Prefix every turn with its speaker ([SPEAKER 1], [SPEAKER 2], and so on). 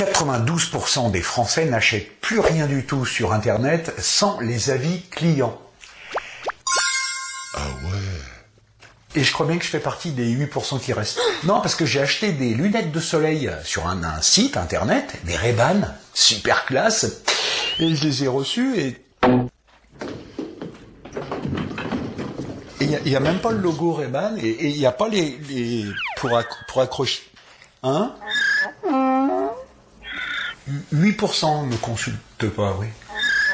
[SPEAKER 1] 92% des Français n'achètent plus rien du tout sur Internet sans les avis clients.
[SPEAKER 2] Ah ouais.
[SPEAKER 1] Et je crois bien que je fais partie des 8% qui restent. Non, parce que j'ai acheté des lunettes de soleil sur un site Internet, des Ray-Ban, super classe, et je les ai reçues et... Il n'y a même pas le logo Ray-Ban et il n'y a pas les pour accrocher. Hein 8% ne consultent pas, oui. Pourquoi ?